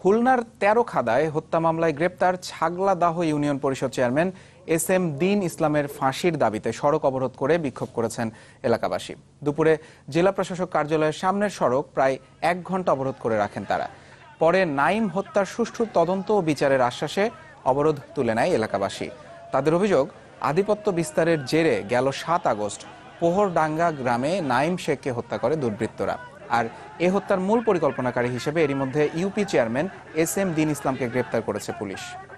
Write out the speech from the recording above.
খুলনার ১৩ খাদায় হত্যা মামলায় গ্রেপ্তার ছাগলাদাহ ইউনিয়ন পরিষদ চেয়ারম্যান এস.এম. দীন ইসলামের ফাঁসির দাবিতে সড়ক অবরোধ করে বিক্ষোভ করেছেন এলাকাবাসী। দুপুরে জেলা প্রশাসক কার্যালয়ের সামনের সড়ক প্রায় ১ ঘন্টা অবরোধ করে রাখেন তারা। পরে নাঈম হত্যার সুষ্ঠু তদন্ত ও বিচারের আশ্বাসে অবরোধ তুলে নেয় এলাকাবাসী। তাদের অভিযোগ, আধিপত্য বিস্তারের জেরে গেল ৭ আগস্ট পোহরডাঙ্গা গ্রামে নাঈম শেখকে হত্যা করে দুর্বৃত্তরা। আর এ হত্যার মূল পরিকল্পনাকারী হিসেবে এরই মধ্যে ইউপি চেয়ারম্যান এস.এম. দীন ইসলামকে গ্রেপ্তার করেছে পুলিশ।